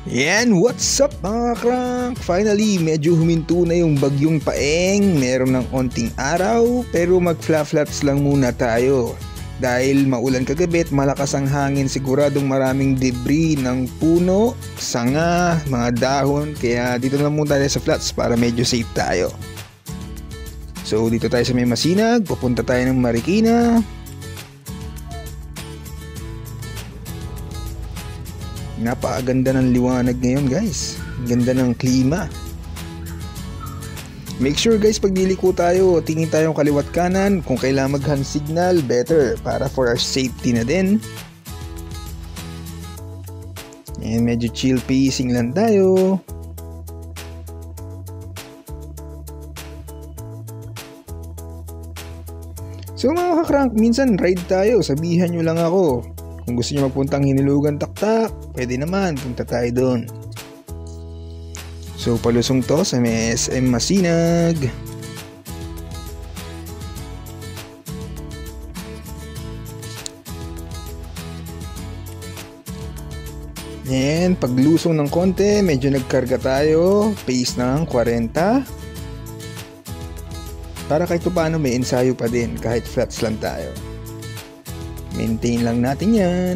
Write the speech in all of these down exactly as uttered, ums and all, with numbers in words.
Yan, what's up mga crank? Finally, medyo huminto na yung bagyong Paeng. Meron ng onting araw, pero mag-flap-flaps lang muna tayo. Dahil maulan kagabi at malakas ang hangin, siguradong maraming debris ng puno, sanga, mga dahon. Kaya dito na muna tayo sa flats para medyo safe tayo. So dito tayo sa May Masinag, pupunta tayo ng Marikina. Napakaganda ng liwanag ngayon guys. Ganda ng klima. Make sure guys, pag niliko tayo, tingin tayong kaliwat kanan. Kung kailangan mag-hand signal, better para for our safety na din. And medyo chill pacing lang tayo. So mga kakrank, minsan ride tayo. Sabihan nyo lang ako. Kung gusto nyo magpuntang Hinilugan Taktak, pwede naman, punta tayo doon. So palusong to sa may S M Masinag. And paglusong ng konti, medyo nagkarga tayo, pace ng forty. Para kahit paano may ensayo pa din kahit flats lang tayo. Maintain lang natin yan.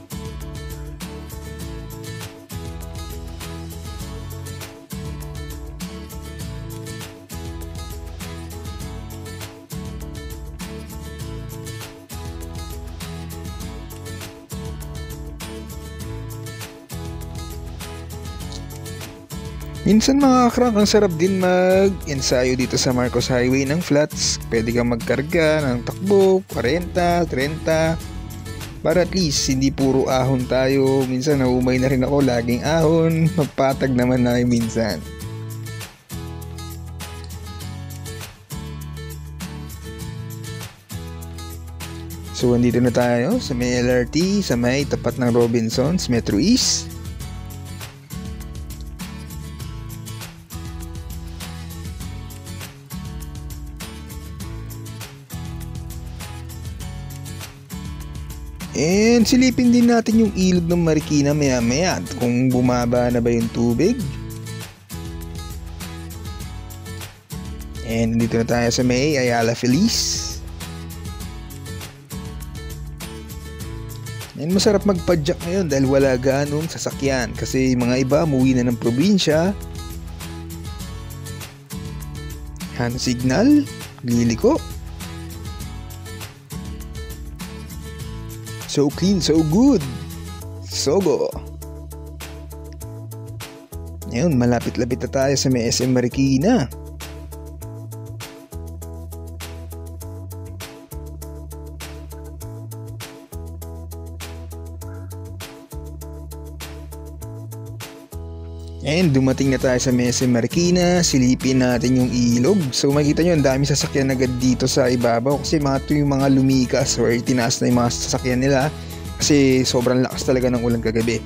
Minsan mga kakrank, ang sarap din mag-ensayo dito sa Marcos Highway ng flats. Pwede kang magkarga ng takbo, forty, thirty. Para at least hindi puro ahon tayo. Minsan naumay na rin ako, laging ahon. Magpatag naman na minsan. So andito na tayo sa may L R T, sa may tapat ng Robinsons, Metro East. And silipin din natin yung ilog ng Marikina maya maya kung bumaba na ba yung tubig. And dito na tayo sa may Ayala Feliz. And masarap magpadyak ngayon dahil wala ganong sasakyan kasi mga iba umuwi na ng probinsya. Hand signal, liliko. So clean, so good. Sogo. Ngayon, malapit-lapit na tayo sa may S M Marikina. And dumating na tayo sa may S M Marikina. Silipin natin yung ilog. So makikita nyo, ang dami sasakyan agad dito sa ibabaw. Kasi mga ito yung mga lumikas or tinaas na yung mga sasakyan nila. Kasi sobrang lakas talaga ng ulan kagabi.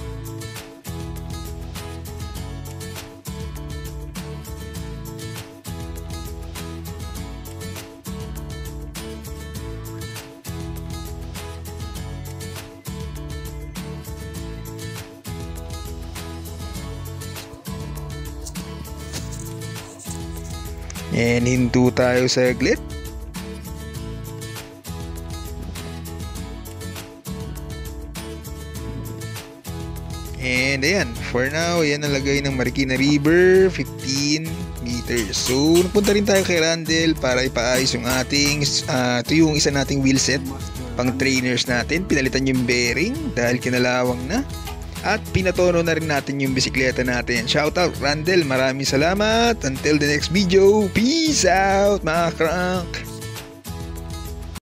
And hinto tayo sa saglit. And ayan, for now, ayan ang lagay ng Marikina River, fifteen meters. So, napunta rin tayo kay Randel para ipaayos yung ating, uh, ito yung isa nating wheelset, pang trainers natin. Pinalitan yung bearing dahil kinalawang na. At pinatono na rin natin yung bisikleta natin. Shoutout Randel, maraming salamat. Until the next video, peace out mga crank.